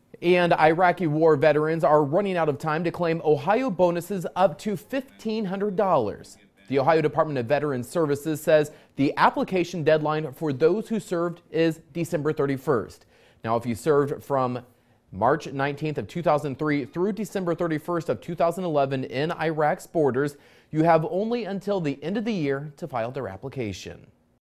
And Iraqi war veterans are running out of time to claim Ohio bonuses up to $1,500. The Ohio Department of Veterans Services says the application deadline for those who served is December 31st. Now, if you served from March 19th of 2003 through December 31st of 2011 in Iraq's borders, you have only until the end of the year to file their application.